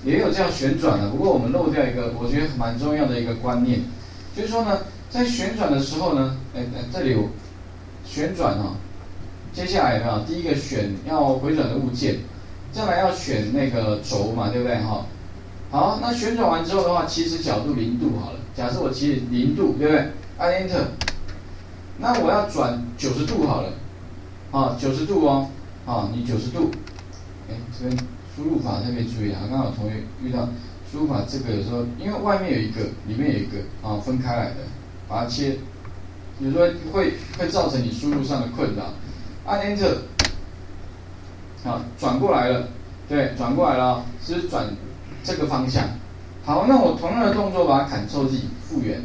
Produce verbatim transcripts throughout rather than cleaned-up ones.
也有叫旋转的，不过我们漏掉一个，我觉得蛮重要的一个观念，就是说呢，在旋转的时候呢，哎哎，这里有旋转哦，接下来有没有？第一个选要回转的物件，再来要选那个轴嘛，对不对哈？好，那旋转完之后的话，起始角度零度好了，假设我起始零度，对不对？按 Enter， 那我要转九十度好了，啊，九十度哦，啊，你九十度，哎，这边输入法特别注意啊，刚好同学遇到输入法这个有时候，因为外面有一个，里面有一个啊，分开来的，把它切，有时候会会造成你输入上的困扰。按 Enter， 好，转过来了，对，转过来了，是转这个方向。好，那我同样的动作把它 Ctrl Z 复原。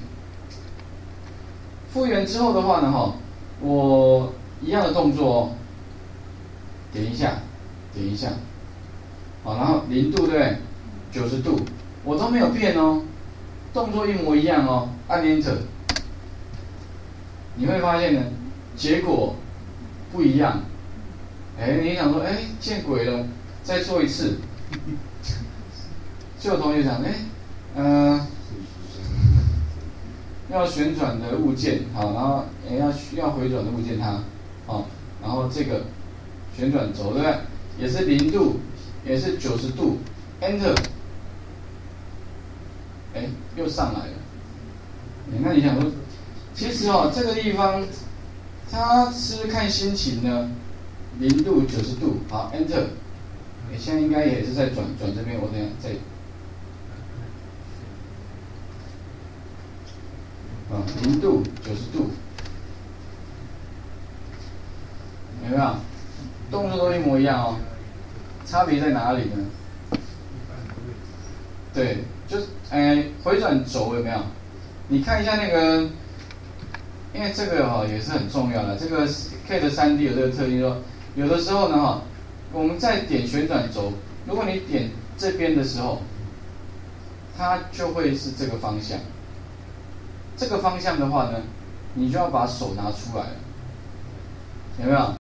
复原之后的话呢，哈，我一样的动作哦，点一下，点一下，好，然后零度对不对？九十度，我都没有变哦，动作一模一样哦，按 Enter， 你会发现呢，结果不一样。哎，你想说，哎，见鬼了，再做一次。就有同学讲，哎，嗯、呃。要旋转的物件，好，然后也要要回转的物件它，好，然后这个旋转轴对不对？也是零度，也是九十度 ，Enter， 哎，又上来了。那你想说，其实哦，这个地方它是看心情呢，零度、九十度，好 ，Enter， 哎，现在应该也是在转转这边，我等一下再。啊，零度、九十度，有没有？动作都一模一样哦，差别在哪里呢？对，就是哎，回转轴有没有？你看一下那个，因为这个哈、哦、也是很重要的。这个 K 的 三 D 有这个特性说，有的时候呢哈，我们在点旋转轴，如果你点这边的时候，它就会是这个方向。这个方向的话呢，你就要把手拿出来了，有没有？